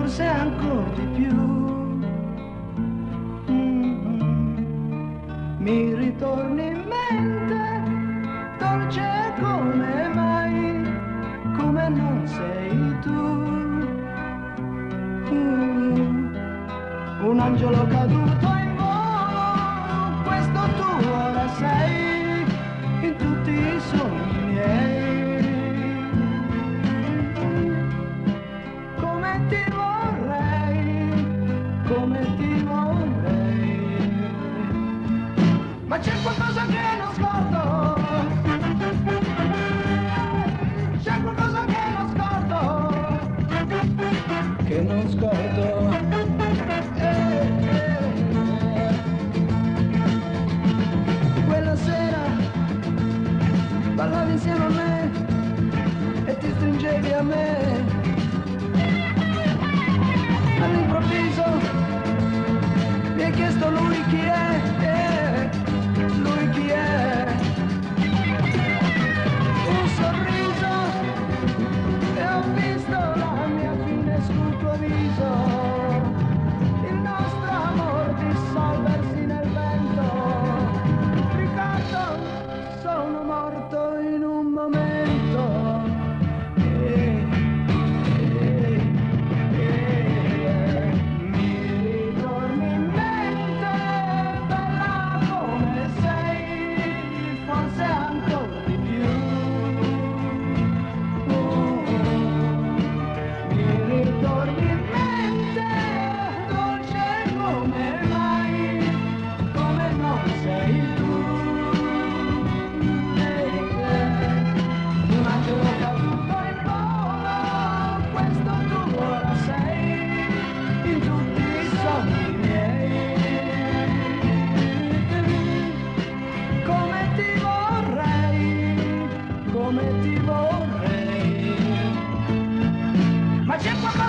forse ancora di più. Mi ritorni in mente, dolce come mai, come non sei tu. Un angelo caduto in volo, questo tu ora sei, in tutti i sogni miei. Come ti vorrei, come ti vorrei. Ma c'è qualcosa che non scordo, c'è qualcosa che non scordo, che non scordo. Quella sera ballavi insieme a me e ti stringevi a me. All'improvviso mi hai chiesto lui chi è, lui chi è. Un sorriso e ho visto la mia fine sul tuo viso. Il nostro amor dissolversi nel vento. Ricordo, sono morto in un momento. Come ti vorrei, ma c'è qualcosa